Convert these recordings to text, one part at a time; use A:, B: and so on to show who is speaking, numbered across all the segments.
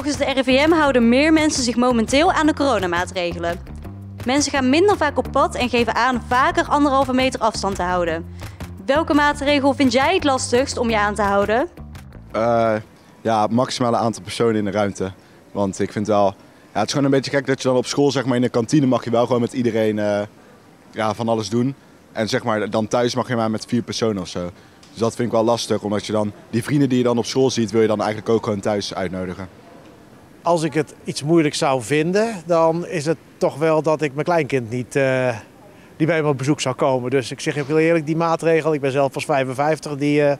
A: Volgens de RIVM houden meer mensen zich momenteel aan de coronamaatregelen. Mensen gaan minder vaak op pad en geven aan vaker 1,5 meter afstand te houden. Welke maatregel vind jij het lastigst om je aan te houden?
B: Ja, het maximale aantal personen in de ruimte. Want ik vind wel, ja, het is gewoon een beetje gek dat je dan op school, zeg maar, in de kantine mag je wel gewoon met iedereen van alles doen. En zeg maar, dan thuis mag je maar met 4 personen of zo. Dus dat vind ik wel lastig, omdat je dan die vrienden die je dan op school ziet, wil je dan eigenlijk ook gewoon thuis uitnodigen.
C: Als ik het iets moeilijk zou vinden, dan is het toch wel dat ik mijn kleinkind niet die bij me op bezoek zou komen. Dus ik zeg heel eerlijk, die maatregel, ik ben zelf pas 55,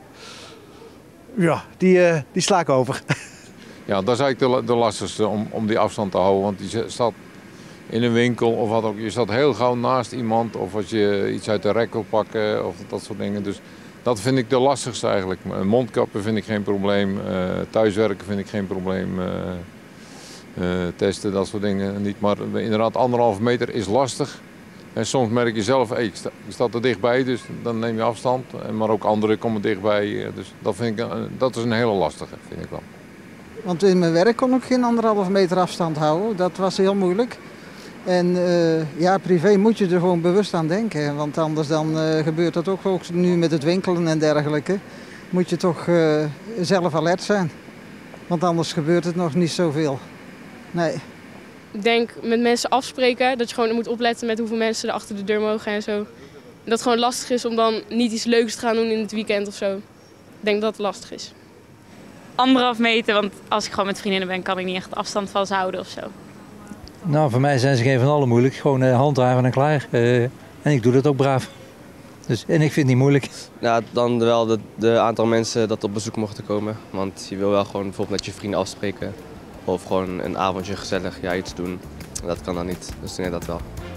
C: die sla ik over.
D: Ja, dat is eigenlijk de lastigste om die afstand te houden. Want je staat in een winkel of wat ook, je staat heel gauw naast iemand. Of als je iets uit de rek wil pakken of dat soort dingen. Dus dat vind ik de lastigste eigenlijk. Mondkappen vind ik geen probleem, thuiswerken vind ik geen probleem. Testen, dat soort dingen niet. Maar inderdaad, 1,5 meter is lastig. En soms merk je zelf, ik sta er dichtbij, dus dan neem je afstand. Maar ook anderen komen dichtbij. Dus dat is een hele lastige, vind ik wel.
E: Want in mijn werk kon ik geen 1,5 meter afstand houden. Dat was heel moeilijk. En privé moet je er gewoon bewust aan denken. Want anders dan gebeurt dat ook nu met het winkelen en dergelijke. Moet je toch zelf alert zijn. Want anders gebeurt het nog niet zoveel. Nee.
F: Ik denk met mensen afspreken, dat je gewoon moet opletten met hoeveel mensen er achter de deur mogen en zo. En dat het gewoon lastig is om dan niet iets leuks te gaan doen in het weekend of zo. Ik denk dat het lastig is.
G: 1,5 meter, want als ik gewoon met vriendinnen ben, kan ik niet echt afstand vasthouden of zo.
H: Nou, voor mij zijn ze geen van allen moeilijk. Gewoon handhaven en klaar. En ik doe dat ook braaf. Dus, en ik vind het niet moeilijk.
I: Ja, dan wel de aantal mensen dat op bezoek mochten komen. Want je wil wel gewoon bijvoorbeeld met je vrienden afspreken. Of gewoon een avondje gezellig iets doen. Dat kan dan niet. Dus nee, dat wel.